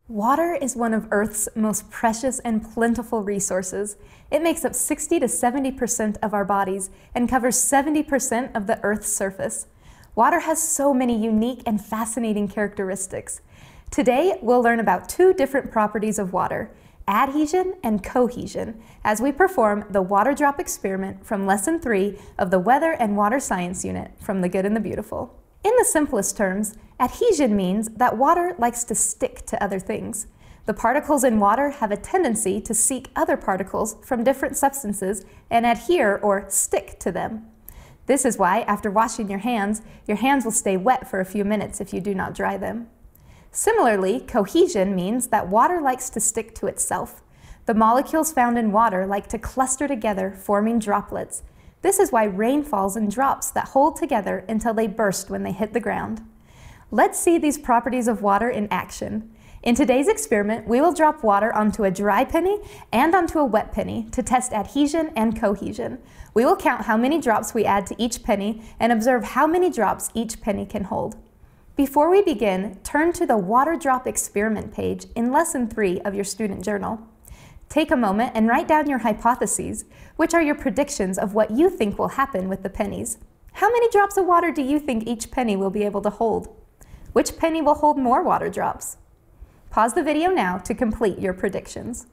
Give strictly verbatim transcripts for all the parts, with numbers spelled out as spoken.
Water is one of Earth's most precious and plentiful resources. It makes up sixty to seventy percent of our bodies and covers seventy percent of the Earth's surface. Water has so many unique and fascinating characteristics. Today, we'll learn about two different properties of water, adhesion and cohesion, as we perform the water drop experiment from Lesson three of the Weather and Water Science Unit from The Good and the Beautiful. In the simplest terms, adhesion means that water likes to stick to other things. The particles in water have a tendency to seek other particles from different substances and adhere or stick to them. This is why, after washing your hands, your hands will stay wet for a few minutes if you do not dry them. Similarly, cohesion means that water likes to stick to itself. The molecules found in water like to cluster together, forming droplets. This is why rain falls in drops that hold together until they burst when they hit the ground. Let's see these properties of water in action. In today's experiment, we will drop water onto a dry penny and onto a wet penny to test adhesion and cohesion. We will count how many drops we add to each penny and observe how many drops each penny can hold. Before we begin, turn to the Water Drop Experiment page in Lesson three of your student journal. Take a moment and write down your hypotheses, which are your predictions of what you think will happen with the pennies. How many drops of water do you think each penny will be able to hold? Which penny will hold more water drops? Pause the video now to complete your predictions.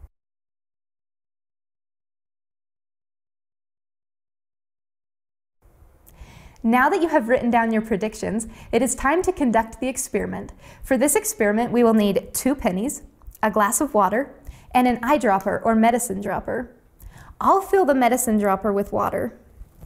Now that you have written down your predictions, it is time to conduct the experiment. For this experiment, we will need two pennies, a glass of water, and an eyedropper or medicine dropper. I'll fill the medicine dropper with water.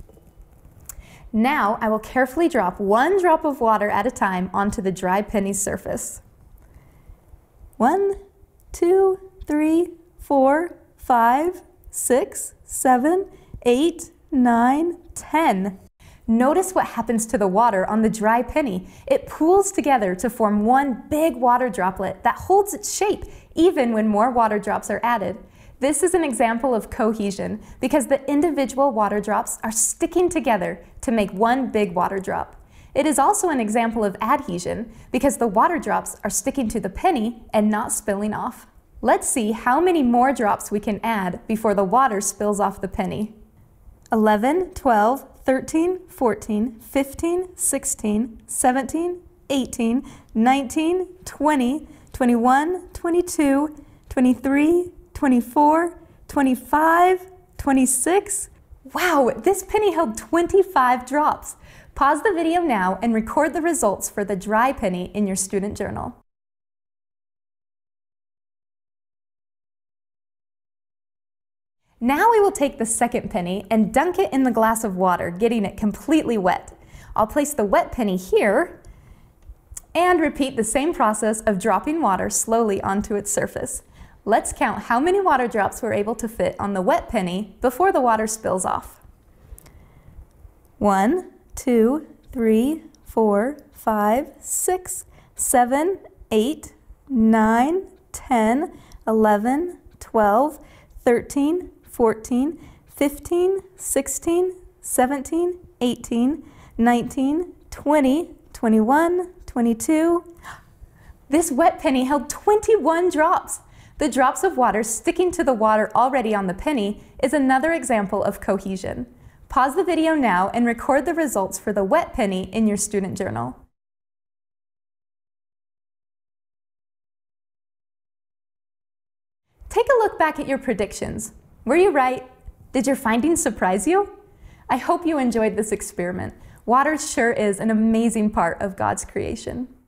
Now I will carefully drop one drop of water at a time onto the dry penny's surface. One, two, three, four, five, six, seven, eight, nine, ten. Notice what happens to the water on the dry penny. It pools together to form one big water droplet that holds its shape even when more water drops are added. This is an example of cohesion because the individual water drops are sticking together to make one big water drop. It is also an example of adhesion because the water drops are sticking to the penny and not spilling off. Let's see how many more drops we can add before the water spills off the penny. eleven, twelve, thirteen, fourteen, fifteen, sixteen, seventeen, eighteen, nineteen, twenty, twenty-one, twenty-two, twenty-three, twenty-four, twenty-five, twenty-six. Wow, this penny held twenty-five drops. Pause the video now and record the results for the dry penny in your student journal. Now we will take the second penny and dunk it in the glass of water, getting it completely wet. I'll place the wet penny here and repeat the same process of dropping water slowly onto its surface. Let's count how many water drops we're able to fit on the wet penny before the water spills off. One, two, three, four, five, six, seven, eight, nine, ten, eleven, twelve, thirteen, fourteen, fifteen, sixteen, seventeen, eighteen, nineteen, twenty, twenty-one, twenty-two. This wet penny held twenty-one drops. The drops of water sticking to the water already on the penny is another example of cohesion. Pause the video now and record the results for the wet penny in your student journal. Take a look back at your predictions. Were you right? Did your findings surprise you? I hope you enjoyed this experiment. Water sure is an amazing part of God's creation.